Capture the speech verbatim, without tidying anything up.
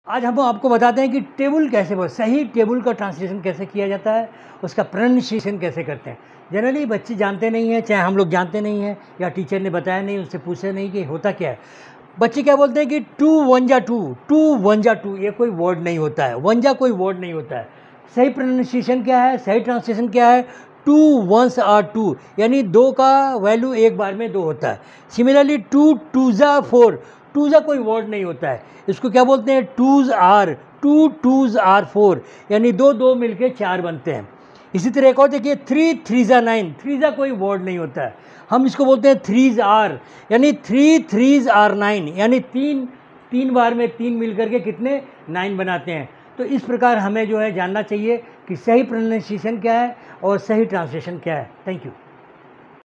आज हम आपको बताते हैं कि टेबल कैसे बोल सही टेबल का ट्रांसलेशन कैसे किया जाता है, उसका प्रोनाउंसिएशन कैसे करते हैं। जनरली बच्चे जानते नहीं हैं, चाहे हम लोग जानते नहीं हैं या टीचर ने बताया नहीं, उससे पूछे नहीं कि होता क्या है। बच्चे क्या बोलते हैं कि टू वन जा टू, टू वन जा टू, ये कोई वर्ड नहीं होता है, वन जा कोई वर्ड नहीं होता है। सही प्रोनाउंसिएशन क्या है, सही ट्रांसलेशन क्या है, टू वंस आर टू, यानी दो का वैल्यू एक बार में दो होता है। सिमिलरली टू टू जा फोर, टू जा कोई वर्ड नहीं होता है, इसको क्या बोलते हैं, twos are, two twos are four, यानी दो दो मिलके चार बनते हैं। इसी तरह एक और देखिए, थ्री थ्री जा नाइन, थ्री जा कोई वर्ड नहीं होता है, हम इसको बोलते हैं थ्रीज आर, यानी थ्री थ्रीज आर नाइन, यानी तीन तीन बार में तीन मिल करके कितने, नाइन बनाते हैं। तो इस प्रकार हमें जो है जानना चाहिए कि सही प्रोनाउंसिएशन क्या है और सही ट्रांसलेशन क्या है। Thank you.